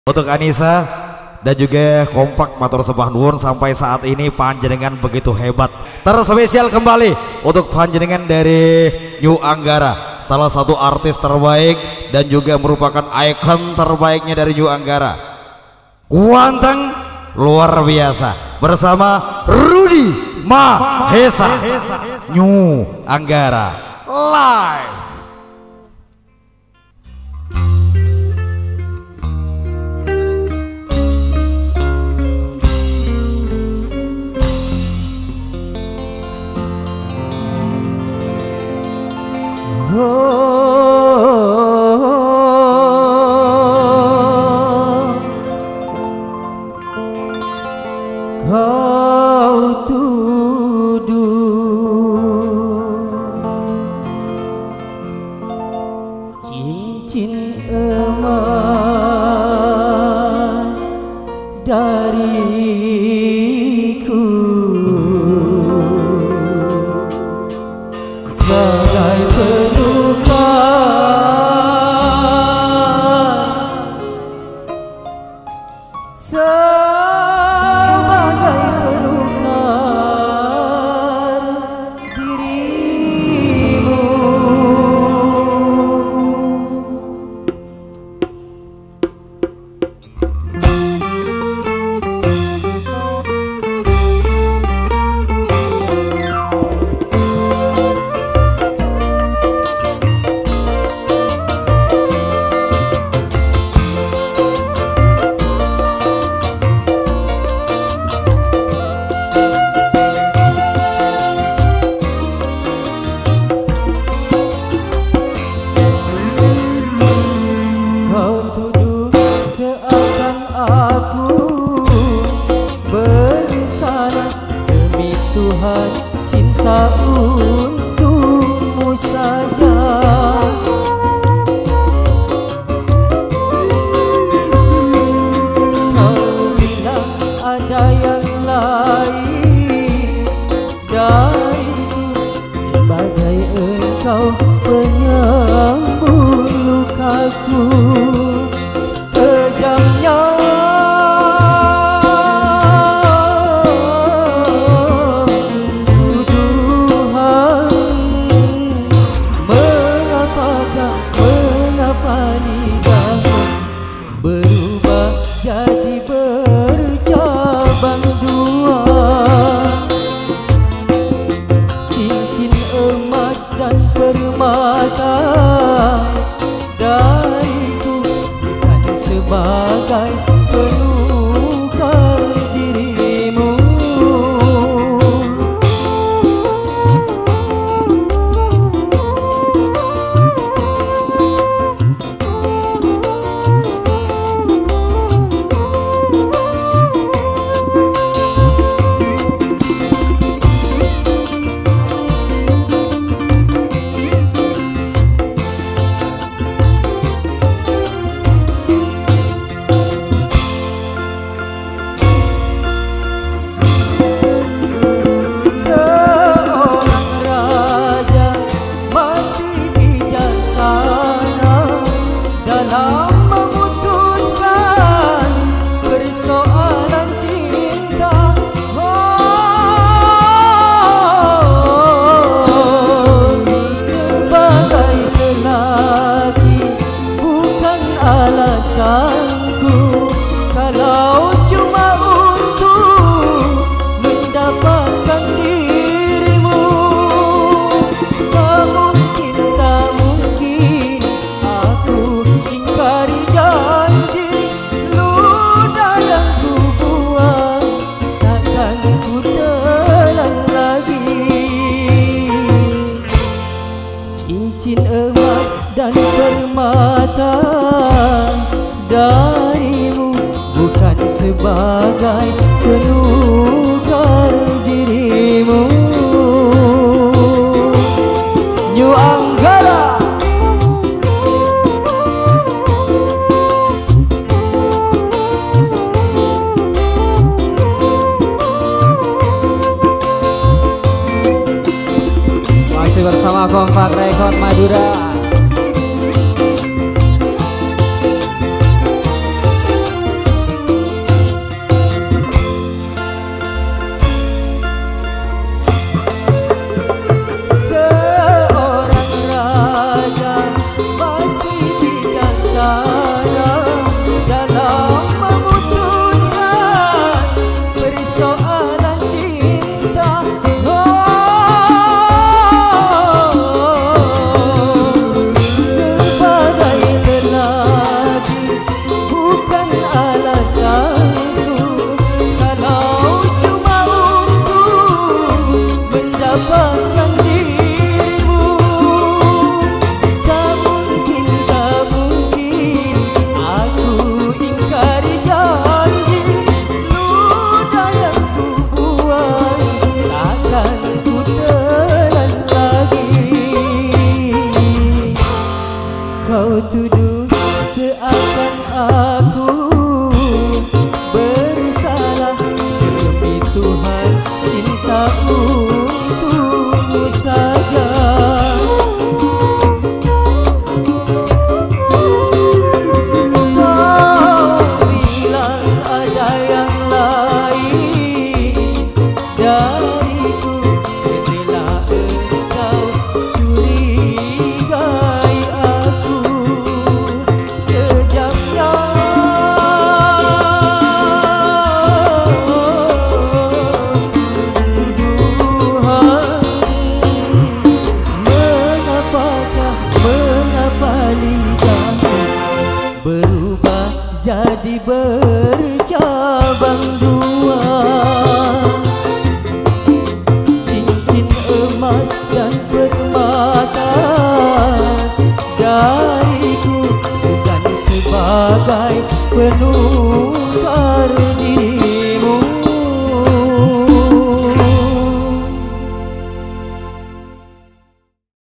Untuk Anissa dan juga kompak matur sembah nuwun sampai saat ini panjenengan begitu hebat. Terspesial kembali untuk panjenengan dari New Anggara, salah satu artis terbaik dan juga merupakan ikon terbaiknya dari New Anggara. Kuanteng luar biasa bersama Rudy Mahesa. New Anggara live. Kau tuduh cincin emas dariku sebagai Tuhan cinta untukmu saja. Kau bilang ada yang lain dariku, sebagai engkau penyembuh lukaku. Kejamnya berubah jadi bercabang dua. Cincin emas dan permata dariku bukan sebagai penukar dirimu. Kalau cuma untuk mendapatkan dirimu, tak mungkin aku ingkari janji ludah yang ku buang, takkan ku telan lagi. Cincin emas dan permata darimu bukan sebagai penukar dirimu. New Anggara. Masih bersama Kompak Record Madura. bercabang dua, cincin emas dan permata dariku bukan sebagai penuh